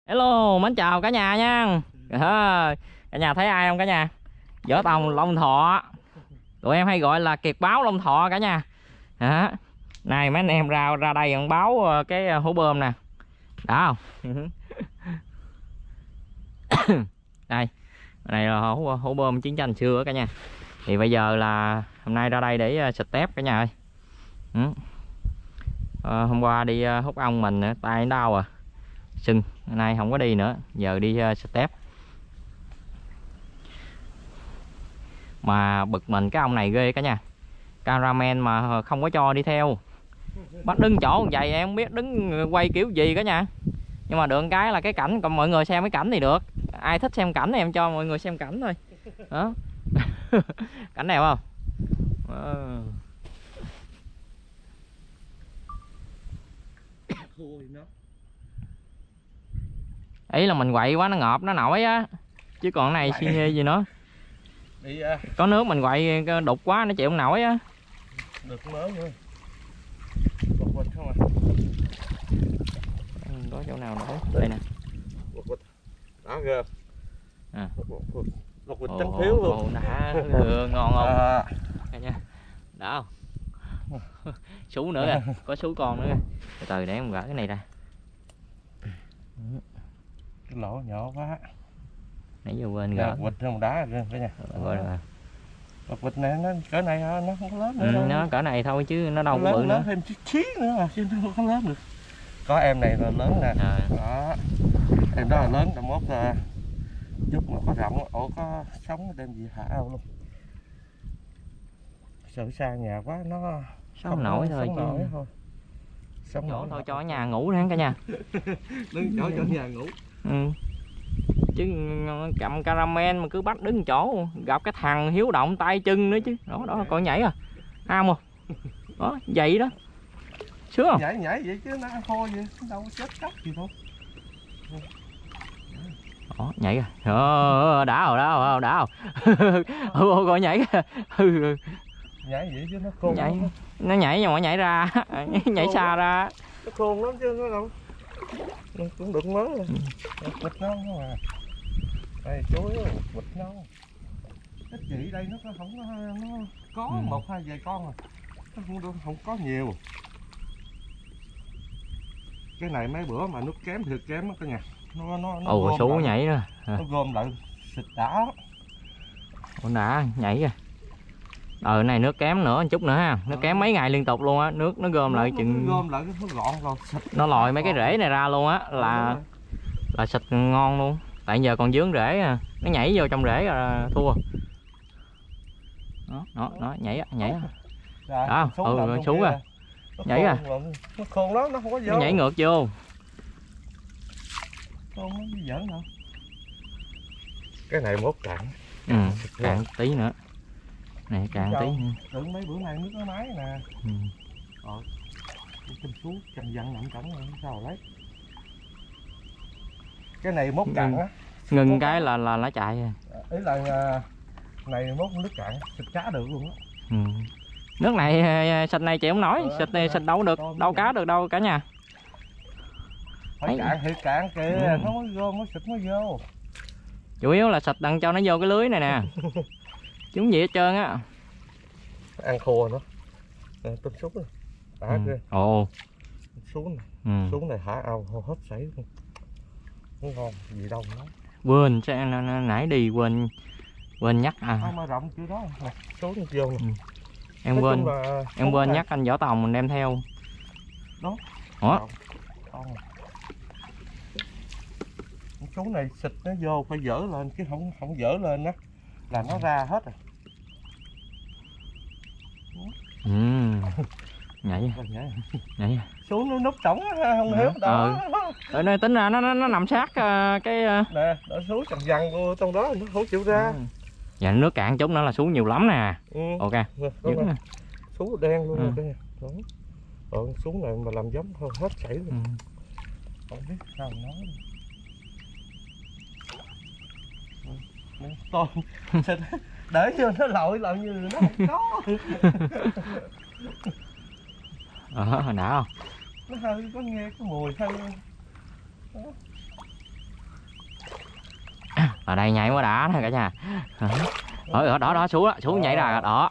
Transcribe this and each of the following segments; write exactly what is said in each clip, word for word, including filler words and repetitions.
Hello, mến chào cả nhà nha. À, cả nhà thấy ai không cả nhà? Võ Tòng Long Thọ. Tụi em hay gọi là kiệt báo Long Thọ cả nhà. À, này mấy anh em ra ra đây ăn báo cái hũ bơm nè. Đó không? Đây. Này là hũ, hũ bơm chiến tranh xưa cả nhà. Thì bây giờ là hôm nay ra đây để xịt tép cả nhà ơi. Ừ. À, hôm qua đi hút ong mình tay nó đau à. Sưng, nay không có đi nữa, giờ đi uh, xịt tép. Mà bực mình cái ông này ghê cả nhà. Cameraman mà không có cho đi theo. Bắt đứng chỗ vậy em không biết đứng quay kiểu gì cả nhà. Nhưng mà được cái là cái cảnh, còn mọi người xem cái cảnh thì được. Ai thích xem cảnh thì em cho mọi người xem cảnh thôi. Đó. Cảnh đẹp không? À. Ý là mình quậy quá nó ngợp nó nổi á, chứ còn này xi nhê gì nữa. Đi, uh... có nước mình quậy đục quá nó chịu không nổi á. Được mớ nữa. Bột bột không à. Có chỗ nào nữa đây nè. Bột bột. Đó kìa. À. Bột bột trắng phiếu luôn. Ồ, đã ừ, ngon không? À. Đây nha. Đã không? Sú nữa kìa, có sú con nữa kìa. Từ từ để em gỡ cái này ra. Cái lỗ nhỏ quá. Nãy giờ quên gỡ. Vịt không đá rồi cả nhà. Rồi rồi. Vịt này nó cỡ này nó không có lớn nữa. Ừ, đâu. Nó cỡ này thôi chứ nó đâu nó có bự lớn, nữa. Lớn thêm chút xíu nữa mà chứ nó không có lớn được. Có em này là lớn nè. À. Đó. Em đó là lớn, tầm mốt là chút mà có rộng, ổ có sống đem gì thả ao luôn. Sợ xa nhà quá nó sống nổi thôi sống chứ. Nổi thôi. Sống chỗ thôi cho ở nhà ngủ nữa cả nhà. Đứng chỗ cho ở nhà ngủ. Ừ. Chứ cầm caramel mà cứ bắt đứng chỗ gặp cái thằng hiếu động tay chân nữa chứ. Đó đó coi nhảy à. Ham không? Đó, vậy đó. Sướng không? Nhảy nhảy vậy chứ nó thôi vậy, đâu có chết chóc gì đâu. Đó, nhảy kìa. Ờ, đã rồi, đã rồi, đã rồi. Ừ, coi nhảy kìa. Ừ. Nhảy vậy chứ nó khôn. Nhảy, nó nhảy nhưng mà nhảy ra, nhảy khôn xa lắm. ra. Nó khôn lắm chứ nó đâu. Nó cũng được mới rồi. Vịt non không à. Đây chuối vịt non. Cái chị đây nó không có nó có ừ. một hai vài con à. Nó không, không có nhiều. Cái này mấy bữa mà nước kém thiệt kém á cả nhà. Nó nó nó ồ số nhảy nữa. Nó gom lại xịt đã. Ủa đã nhảy kìa. Ờ này nước kém nữa một chút nữa ha. Nước kém mấy ngày liên tục luôn á, nước nó gom nó, lại chừng nó gom lại nó gọn rồi xịt. Nó lòi mấy cái rễ này ra luôn á là là xịt ngon luôn. Tại giờ còn dướng rễ à. Nó nhảy vô trong rễ là thua. Đó, đó, đó nhảy á, nhảy á. Đó, ừ xuống à. Nhảy à. Nó khôn lắm, nó không có vô. Nó nhảy ngược vô. Khôn nó giỡn hả? Cái này mốt cạn. Ừ, cạn tí nữa. Này cạn tí nữa. Đừng mấy bữa nay nước nó máy nè. Ừ. Ờ. Kinh xuống chành dặn nặng cẩn rồi sao lấy. Cái này mốt cạn á. Ngừng mốt cái là là nó chạy à. Ý là này mốt nước cạn xịt cá được luôn á. Ừ. Nước này xịt này chịu không nổi, ừ, xịt này xịt đâu được, đâu cá được đâu cả nhà. Phải cạn thì cạn kìa, ừ. Nó mới vô mới xịt mới vô. Chủ yếu là xịt đặng cho nó vô cái lưới này nè. Chúng gì hết trơn á. Ăn khô nữa. À, tôm súng này. Đã ừ. ghê. Ồ. Xuống này. Ừ. Xuống này thả ao hết sảy luôn. Nó ngon gì đâu nó. Quên nãy đi quên quên nhắc à. À mà rộng chưa đó. Nè, xuống vô nè. Ừ. Em nói quên em quên này. Nhắc anh Võ Tòng mình đem theo. Đó. Ủa? Số này xịt nó vô phải dỡ lên chứ không không dỡ lên á là nó ra hết rồi. Ừ. Nhảy. Nhảy. Nhảy. Xuống nó núp trống không hiểu đó. Ở đây tính ra nó nó, nó nằm sát uh, cái uh... nè, đỡ xuống chằn dằn vô trong đó nó không chịu ra. Ừ. Dạ nước cạn chút nữa là xuống nhiều lắm nè. Ừ. Ok. Nè, xuống đen luôn ừ. Rồi đó. Ờ, xuống này mà làm giống thôi hết chảy luôn. Ừ. Không biết sao nói. Tôi để cho nó lội lội như nó không có. Ờ đã không? Nó hơi có nghe cái mùi hơi. ở đây nhảy mới đã nè cả nhà. Ở đó đó, đó xuống đó, xuống nhảy ra đó.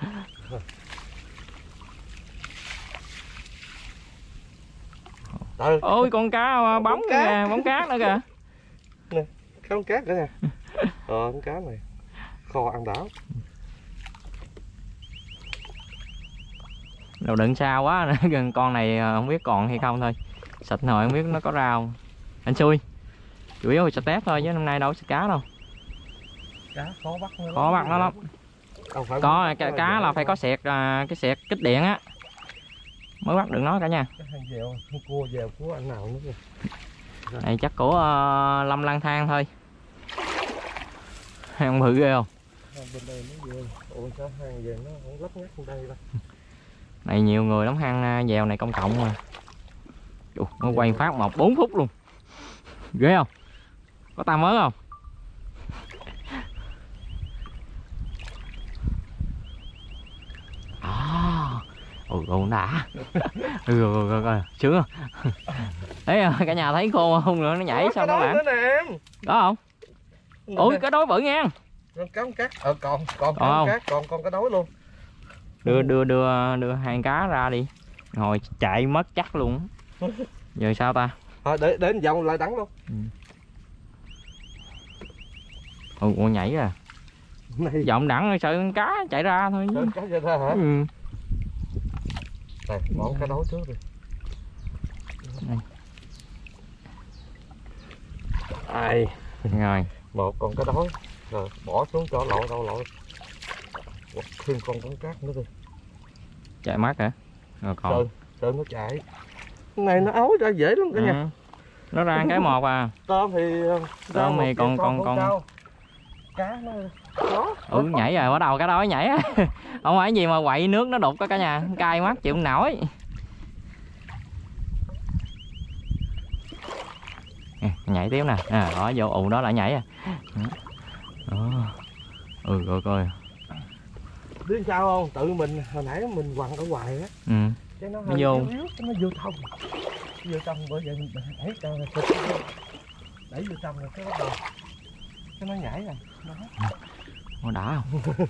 Trời. Ôi con cá bóng kìa, bóng cát nữa kìa. Nè, cá bóng cát nữa nè. Ờ, con cá này kho ăn đảo. Đồ đựng sao quá, gần con này không biết còn hay không thôi. Xịt hồi không biết nó có rau. Anh xui. Chủ yếu là xịt tép thôi chứ năm nay đâu có xịt cá đâu. Cá khó bắt nó khó bắt nó lắm. Có cá, cá là phải có sẹt, cái sẹt kích điện á mới bắt được nó cả nhà. Cái hàng dèo, con cua dèo của anh nào nữa kìa. Này chắc của uh, Lâm lang thang thôi. Hàng bự ghê không? Bên đây nó ghê. Ủa sao hàng về nó không lấp nhắc bên đây đâu. Này nhiều người lắm, hang dèo này công cộng mà. Ủa, nó quay phát một bốn phút luôn. Ghê không? Có ta mới không? À, ôi con đã. Ừ, rồi, rồi, rồi. Sướng không? Đấy cả nhà thấy khô không nữa nó nhảy. Ủa, sao nó bạn? Đó không? Ôi cái đói bự nha. Con cá cát. Ờ còn còn cá còn cát, còn con cá đói luôn. Đưa đưa đưa đưa hai cá ra đi. Hồi chạy mất chắc luôn. Giờ sao ta? Thôi để để vòng lại đắng luôn. Ừ. Ôi con nhảy à. Giọng đẳng sợ con cá chạy ra thôi. Sợ cá chạy ra hả? Ừ. Đây, bỏ cá đói trước đi. Đây. Ai. Rồi. Một con cá đói. Rồi bỏ xuống cho lội đâu lội. Thêm con con cát nữa đi. Chạy mắt hả? Rồi còn. Sợ, sợ nó chạy. Cái này nó ấu ra dễ lắm cả nhà. Ừ. Nó ra cái một à. Tôm thì tôm thì còn còn còn. con cá nó đó. Ừ nhảy rồi, bắt đầu cái đói nhảy á. Không phải gì mà quậy nước nó đục đó cả nhà, cay mắt chịu không nổi. À, nhảy tiếp nè, à, đó vô ù đó lại nhảy à. Đó. Ừ rồi coi. Biết sao không? Tự mình hồi nãy mình quằn ở ngoài á. Ừ. Cái nó, nó vô. Yếu, nó vô trong. Vô trong bởi vậy mình đẩy cho xịt. Đẩy vô trong rồi cái bắt đầu cái nó nhảy rồi. Đó. Nó đã không?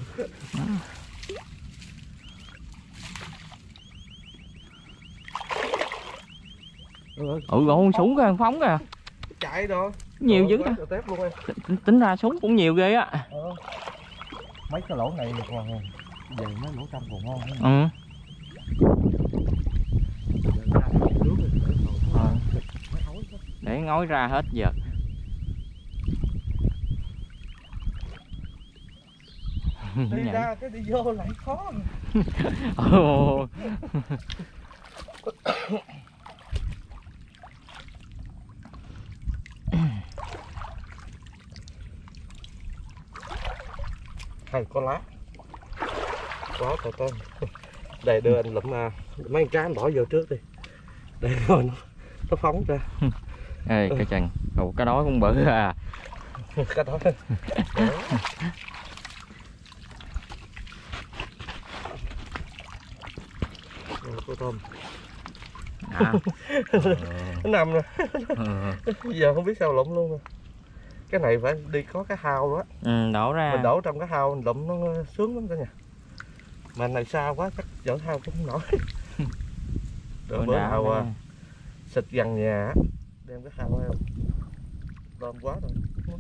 Ừ, ừ súng kìa, phóng kìa. Chạy rồi. Nhiều dữ ta. Tính, tính ra súng cũng nhiều ghê á. Ờ. Mấy cái lỗ này còn về mấy lỗ trong còn ngon nữa. Ừ. Ờ. Để ngói ra hết giờ. Đi ra cái đi vô lại khó. Ồ. Hay có lá. Quá trời tôm. Để đưa anh lụm à, mấy cá anh bỏ vô trước đi. Để rồi nó, nó phóng ra. Ê cái chừng. Ồ cái đó cũng bự à. Cái đó. Cô tôm. À. Nó nằm rồi. Giờ không biết sao lụm luôn rồi. Cái này phải đi có cái hao đó. Ừ, đổ ra. Mình đổ trong cái hao mình lụm nó sướng lắm cả nhà. Mà này xa quá chắc dở hao cũng không nổi. Rồi bữa nào à, xịt gần nhà đem cái hao heo. Tôm quá rồi.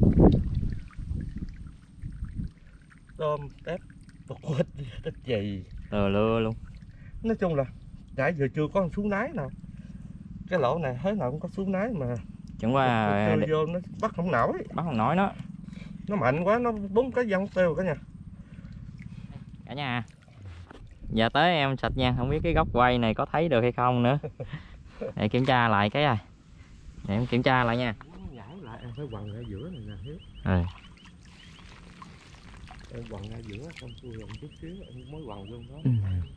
Tôm tép bột quýt cái gì Tờ lưa luôn. Nói chung là nãy giờ chưa có xuống nái nào. Cái lỗ này thế nào cũng có xuống nái mà Chẳng qua để... vô nó bắt không nổi. Bắt không nổi nó. Nó mạnh quá nó búng cái văng tiêu cả nhà. Cả nhà. Giờ tới em sạch nha, không biết cái góc quay này có thấy được hay không nữa. Để kiểm tra lại cái này. Để em kiểm tra lại nha. Nhảy lại em phải quằn ra giữa này nè Hiếu. Ừ. Em quằn ra giữa xong tôi làm chút xíu em mới quằn vô đó. Ừ.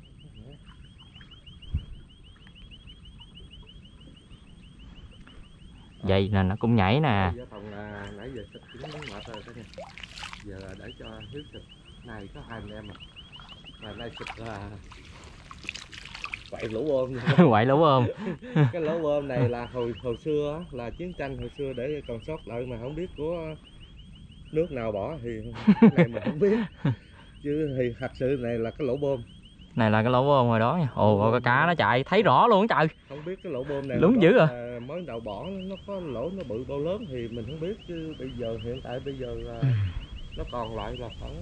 Vậy là nó cũng nhảy nè. Nãy giờ xịt cũng mệt rồi cả nhà. Giờ là để cho Hiếu xịt. Này có hai anh em mà. Mà nay xịt là quậy lỗ bơm. Quậy lỗ bơm. Cái lỗ bơm này là hồi hồi xưa là chiến tranh hồi xưa để còn sót lại mà không biết của nước nào bỏ thì cái này mình không biết. Chứ thì thật sự này là cái lỗ bơm. Này là cái lỗ bơm hồi đó nha. Ồ, cái cá nó chạy thấy rõ luôn trời. Không biết cái lỗ bơm này đúng dữ à. mới đầu bỏ nó có lỗ nó bự bao lớn thì mình không biết, chứ bây giờ hiện tại bây giờ là nó còn lại là khoảng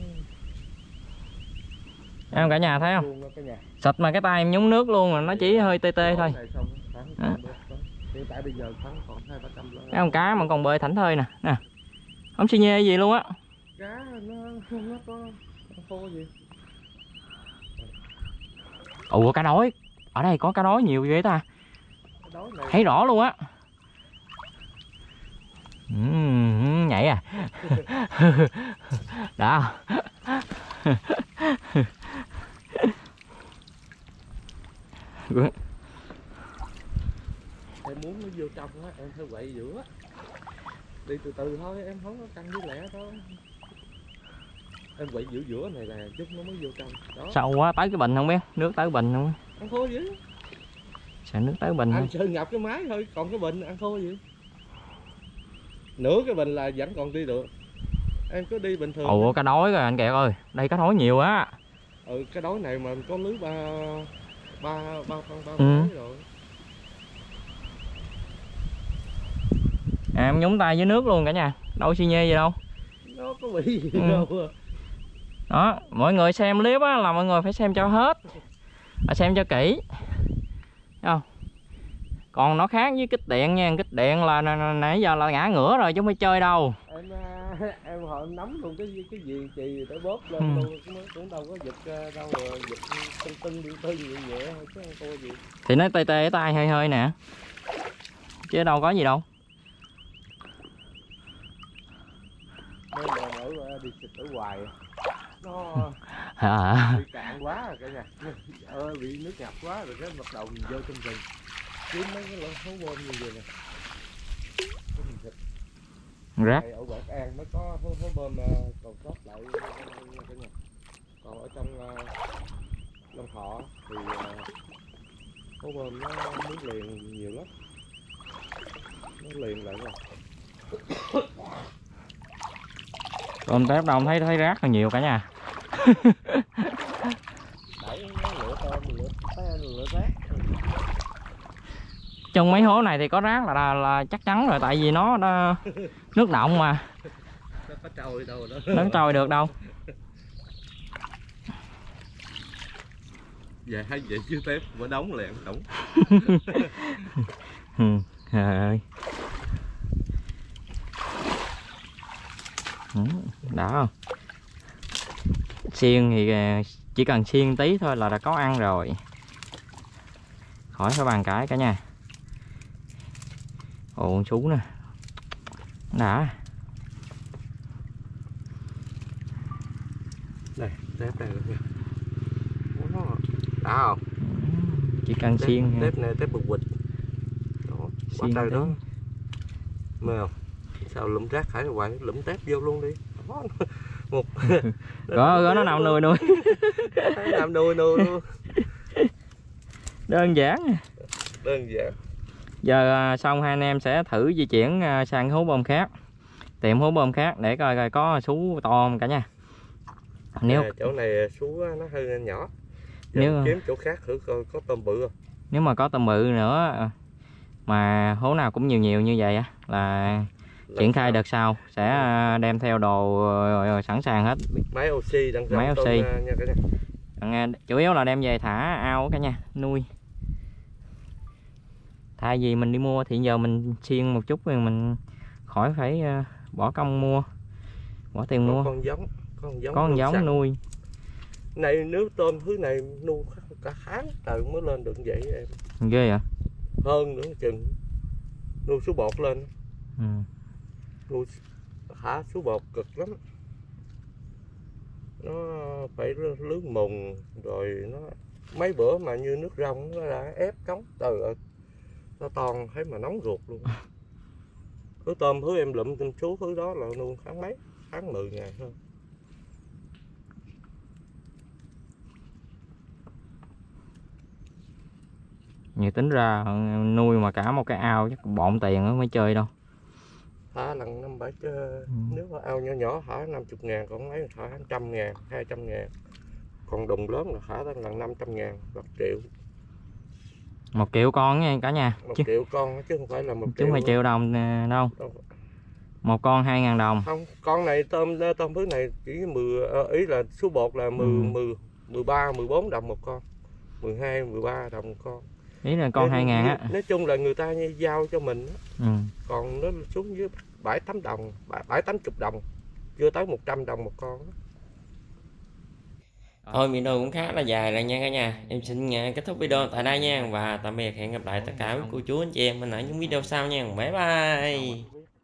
em cả nhà thấy không? Xịt mà cái tay em nhúng nước luôn mà nó chỉ hơi tê tê thôi. Hiện tại bây giờ khoảng còn hai ba trăm. Cái con cá mà còn bơi thảnh thơi nè. Nè. Không xi nhê gì luôn á. Cá nó không nó có khô gì. Ủa cá đói. Ở đây có cá đói nhiều ghê ta. Thấy rõ luôn á. Uhm, nhảy à. Đó. Em muốn nó vô trong á, em phải quậy giữa. Đi từ từ thôi, em không có căng với lẹ thôi. Em quậy giữa giữa này là chút nó mới vô trong. Đó. Sâu quá, tới cái bình không biết, nước tới bình không? Ăn khô dữ. Sợ nước tới bình. Anh sợ ngập cái máy thôi, còn cái bình ăn khô dữ. Nửa cái bình là vẫn còn đi được. Em cứ đi bình thường. Ồ, cá đói rồi anh Kẹt ơi, đây cá đói nhiều á. Ừ, cái đói này mà có lưới ba ba ba con ba ừ. rồi. À, em nhúng tay dưới nước luôn cả nhà, đâu xi nhê gì đâu. Nó có bị gì ừ. đâu. Đó, mọi người xem clip á là mọi người phải xem cho hết, và xem cho kỹ. Thấy không? Còn nó khác với kích điện nha, kích điện là nãy giờ là ngã ngửa rồi chứ không phải chơi đâu. Em em họ nắm luôn cái cái gì chì để bóp lên ừ. luôn, cũng đâu có giật đâu rồi, giật tưng tưng đi tưng nhẹ nhẹ thôi chứ không có gì. Thì nó tê tê cái tay hơi hơi nè, chứ đâu có gì đâu. Mấy bạn ở đi xịt ở hoài nó à. bị cạn quá rồi cả nhà, ơi bị nước ngập quá rồi cái bắt đầu mình vô trong rừng kiếm mấy cái lỗ hố bơm như vậy nè. Rác. Ở Bạc An mới có hố, hố bơm còn sót lại cả nhà. Còn ở trong uh, Long Thọ thì uh, hố bơm nó nước liền nhiều lắm, nó liền lại rồi. Tôm tép đâu thấy thấy rác là nhiều cả nhà. Đẩy nó lửa tôm lửa té lửa rác. Trong mấy hố này thì có rác là, là là chắc chắn rồi, tại vì nó, nó nước động mà. Nó có trôi đâu đó. Nó trôi được đâu. Về hay vậy chứ tép bữa đóng liền tổng. ừ, trời ơi. Đã không? Xiên thì chỉ cần xiên tí thôi là đã có ăn rồi, khỏi phải bàn cãi cả nhà. Ồ, chú nè, đã. Đây, tép đây rồi. Đã không? Chỉ cần tép, xiên tép này tép bực quịch. Đó, bắt đây đó. Mê không? Sao lụm rác thải hoài, lụm tép vô luôn đi. Đó. Một có có nó nằm nuôi nuôi. Nằm nuôi nuôi luôn. Đơn giản. Đơn giản. Giờ xong hai anh em sẽ thử di chuyển sang hố bơm khác, tìm hố bơm khác để coi coi có sú to không cả nhà. Nếu à, chỗ này sú nó hơi nhỏ. Giờ nếu kiếm chỗ khác thử coi có tôm bự không. Nếu mà có tôm bự nữa mà hố nào cũng nhiều nhiều như vậy á là triển khai đợt sau sẽ đem theo đồ sẵn sàng hết. Máy oxy đang máy oxy nha cả nhà. Chủ yếu là đem về thả ao cả nhà nuôi. Thay vì mình đi mua thì giờ mình xiên một chút rồi mình khỏi phải bỏ công mua, bỏ tiền có mua. Con giống, con giống, con giống sẵn. nuôi. Này nếu tôm thứ này nuôi cả tháng trời mới lên được vậy em. Ghê vậy? Hơn nữa chừng nuôi số bột lên. Ừ. Nuôi thả số bột cực lắm. Nó phải lưới mùng rồi nó mấy bữa mà như nước rong nó đã ép cống từ nó toàn thấy mà nóng ruột luôn. Thứ tôm thứ em lụm trên số thứ đó là nuôi tháng mấy, tháng mười ngày thôi. Như tính ra nuôi mà cả một cái ao chắc bộn tiền mới chơi đâu. thả lần năm bảy chứ Ừ. nếu mà ao nhỏ nhỏ thả năm mươi ngàn, còn mấy thả trăm ngàn, hai trăm ngàn. Còn đùng lớn là thả lần năm trăm ngàn, một triệu. Một triệu con nha cả nhà. Một chứ, triệu con chứ không phải là một chứ triệu. không phải triệu đồng đâu. đâu. Một con hai ngàn đồng. Không, con này tôm tôm phước này chỉ mười, ý là số bột là mười, Ừ. mười, mười ba, mười bốn đồng một con. mười hai, mười ba đồng một con. Ý là con hai ngàn á. Nói chung là người ta giao cho mình. Ừ. Còn nó xuống dưới bảy tám đồng, bảy tám chục đồng, chưa tới một trăm đồng một con. Thôi video cũng khá là dài rồi nha cả nhà. Em xin kết thúc video tại đây nha. Và tạm biệt, hẹn gặp lại tất cả quý cô chú anh chị em mình ở những video sau nha. Bye bye.